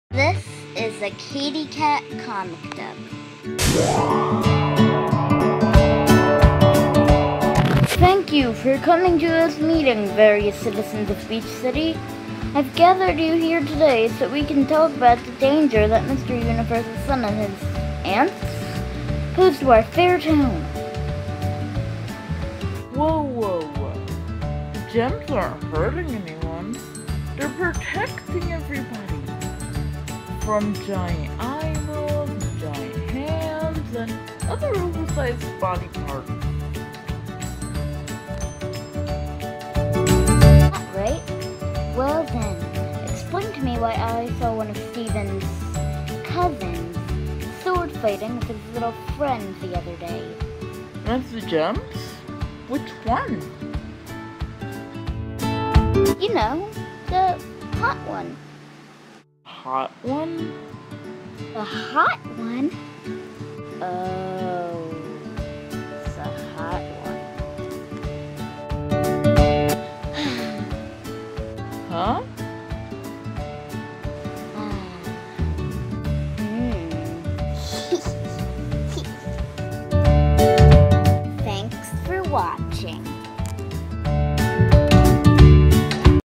This is a Kitty Cat comic dub. Thank you for coming to this meeting, various citizens of Beach City. I've gathered you here today so we can talk about the danger that Mr. Universe's son and his aunts pose to our fair town. Whoa. The gems aren't hurting anyone. They're protecting everybody. From giant eyeballs, giant hands, and other oversized body parts. Right? Well then, explain to me why I saw one of Steven's cousins sword fighting with his little friend the other day. That's the gems? Which one? You know, the hot one. Hot one? The hot one? Oh, it's a hot one. Huh? Thanks for watching.